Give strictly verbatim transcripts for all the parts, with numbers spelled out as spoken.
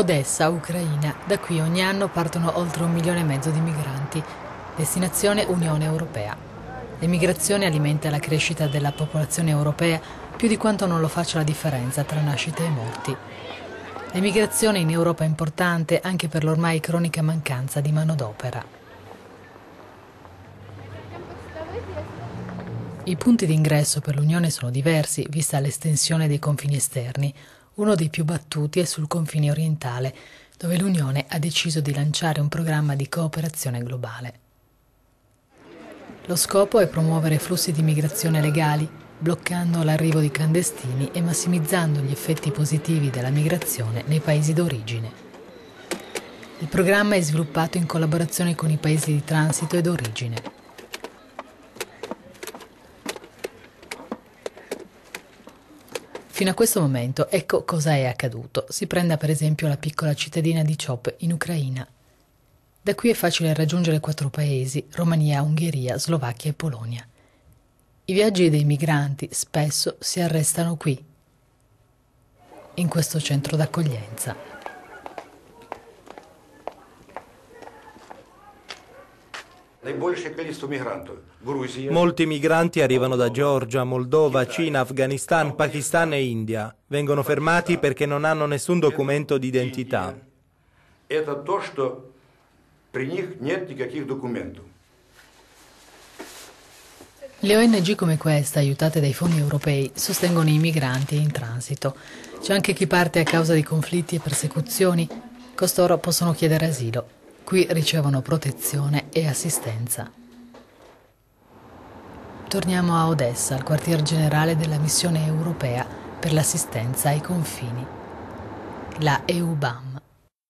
Odessa, Ucraina. Da qui ogni anno partono oltre un milione e mezzo di migranti. Destinazione Unione Europea. L'emigrazione alimenta la crescita della popolazione europea più di quanto non lo faccia la differenza tra nascite e morti. L'emigrazione in Europa è importante anche per l'ormai cronica mancanza di manodopera. I punti di ingresso per l'Unione sono diversi, vista l'estensione dei confini esterni. Uno dei più battuti è sul confine orientale, dove l'Unione ha deciso di lanciare un programma di cooperazione globale. Lo scopo è promuovere flussi di migrazione legali, bloccando l'arrivo di clandestini e massimizzando gli effetti positivi della migrazione nei paesi d'origine. Il programma è sviluppato in collaborazione con i paesi di transito e d'origine. Fino a questo momento, ecco cosa è accaduto. Si prenda per esempio la piccola cittadina di Chop in Ucraina. Da qui è facile raggiungere quattro paesi: Romania, Ungheria, Slovacchia e Polonia. I viaggi dei migranti spesso si arrestano qui, in questo centro d'accoglienza. Molti migranti arrivano da Georgia, Moldova, Cina, Afghanistan, Pakistan e India. Vengono fermati perché non hanno nessun documento di identità. Le O N G come questa, aiutate dai fondi europei, sostengono i migranti in transito. C'è anche chi parte a causa di conflitti e persecuzioni. Costoro possono chiedere asilo. Qui ricevono protezione e assistenza. Torniamo a Odessa, al quartier generale della missione europea per l'assistenza ai confini, la E U B A M.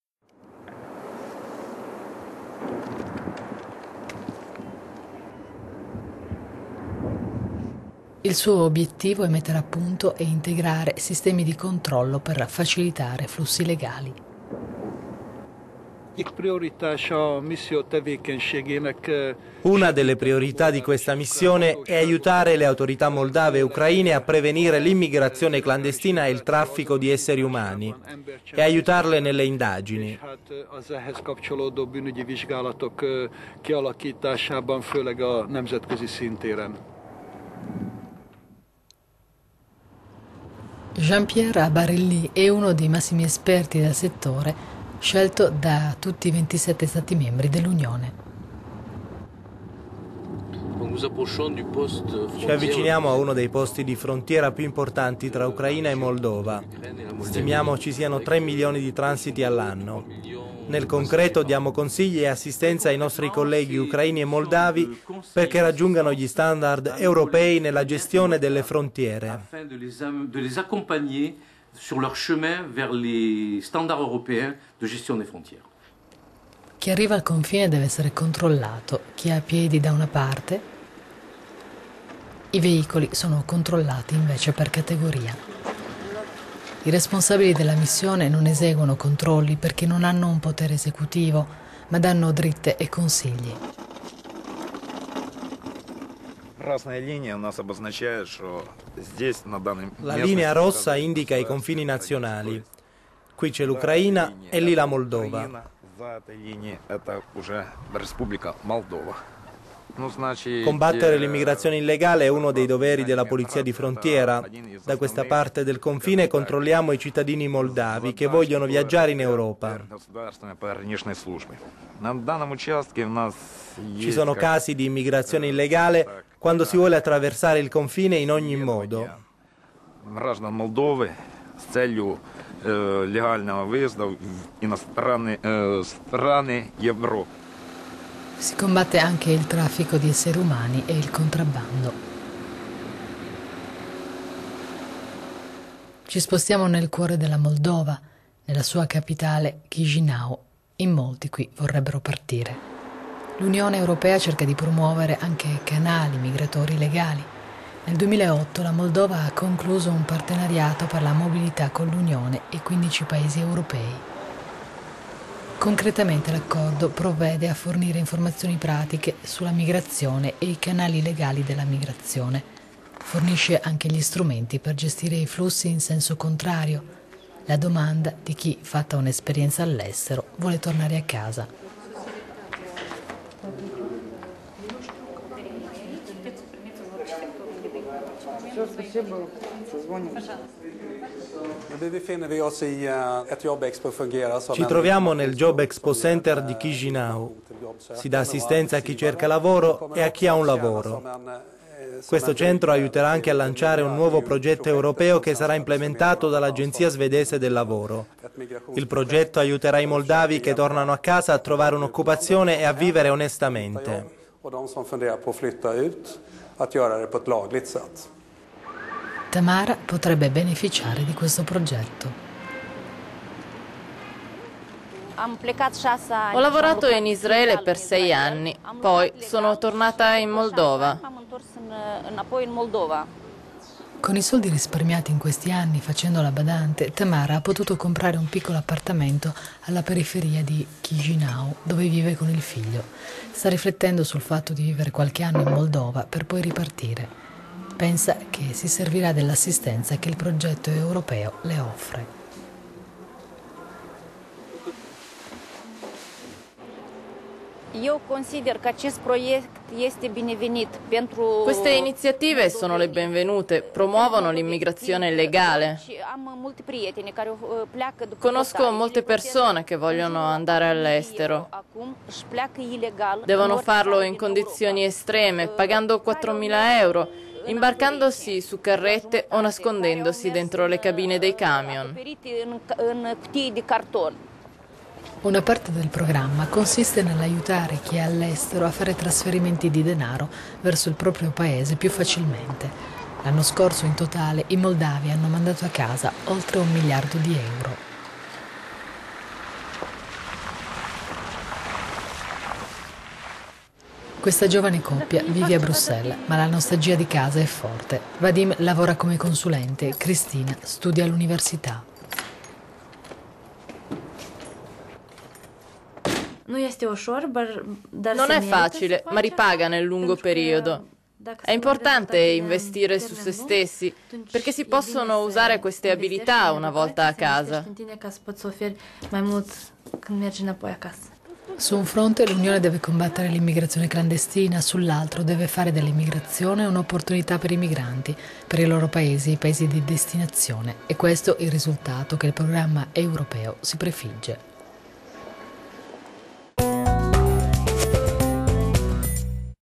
Il suo obiettivo è mettere a punto e integrare sistemi di controllo per facilitare flussi legali. Una delle priorità di questa missione è aiutare le autorità moldave e ucraine a prevenire l'immigrazione clandestina e il traffico di esseri umani e aiutarle nelle indagini. Jean-Pierre Abarelli è uno dei massimi esperti del settore, scelto da tutti i ventisette Stati membri dell'Unione. Ci avviciniamo a uno dei posti di frontiera più importanti tra Ucraina e Moldova. Stimiamo ci siano tre milioni di transiti all'anno. Nel concreto diamo consigli e assistenza ai nostri colleghi ucraini e moldavi perché raggiungano gli standard europei nella gestione delle frontiere. sur leur chemin vers les standards européens de gestion des frontières. Chi arriva al confine deve essere controllato, chi ha piedi da una parte. I veicoli sono controllati invece per categoria. I responsabili della missione non eseguono controlli perché non hanno un potere esecutivo, ma danno dritte e consigli. La linea rossa indica i confini nazionali. Qui c'è l'Ucraina e lì la Moldova. Combattere l'immigrazione illegale è uno dei doveri della polizia di frontiera. Da questa parte del confine controlliamo i cittadini moldavi che vogliono viaggiare in Europa. Ci sono casi di immigrazione illegale quando si vuole attraversare il confine in ogni modo. Si combatte anche il traffico di esseri umani e il contrabbando. Ci spostiamo nel cuore della Moldova, nella sua capitale Chișinău. In molti qui vorrebbero partire. L'Unione Europea cerca di promuovere anche canali migratori legali. Nel duemilaotto la Moldova ha concluso un partenariato per la mobilità con l'Unione e quindici paesi europei. Concretamente l'accordo provvede a fornire informazioni pratiche sulla migrazione e i canali legali della migrazione. Fornisce anche gli strumenti per gestire i flussi in senso contrario, la domanda di chi, fatta un'esperienza all'estero, vuole tornare a casa. Ci troviamo nel Job Expo Center di Chisinau. Si dà assistenza a chi cerca lavoro e a chi ha un lavoro. Questo centro aiuterà anche a lanciare un nuovo progetto europeo che sarà implementato dall'Agenzia svedese del lavoro. Il progetto aiuterà i moldavi che tornano a casa a trovare un'occupazione e a vivere onestamente. Tamara potrebbe beneficiare di questo progetto. Ho lavorato in Israele per sei anni, poi sono tornata in Moldova. Con i soldi risparmiati in questi anni facendo la badante, Tamara ha potuto comprare un piccolo appartamento alla periferia di Chisinau, dove vive con il figlio. Sta riflettendo sul fatto di vivere qualche anno in Moldova per poi ripartire. Pensa che si servirà dell'assistenza che il progetto europeo le offre. Io consider că acest proiect este binevenit pentru... Queste iniziative sono le benvenute, promuovono l'immigrazione legale. Conosco molte persone che vogliono andare all'estero. Devono farlo in condizioni estreme, pagando quattromila euro, imbarcandosi su carrette o nascondendosi dentro le cabine dei camion. Una parte del programma consiste nell'aiutare chi è all'estero a fare trasferimenti di denaro verso il proprio paese più facilmente. L'anno scorso in totale i moldavi hanno mandato a casa oltre un miliardo di euro. Questa giovane coppia vive a Bruxelles, ma la nostalgia di casa è forte. Vadim lavora come consulente, Cristina studia all'università. Non è facile, ma ripaga nel lungo periodo. È importante investire su se stessi, perché si possono usare queste abilità una volta a casa. Su un fronte l'Unione deve combattere l'immigrazione clandestina, sull'altro deve fare dell'immigrazione un'opportunità per i migranti, per i loro paesi e i paesi di destinazione. E questo è il risultato che il programma europeo si prefigge.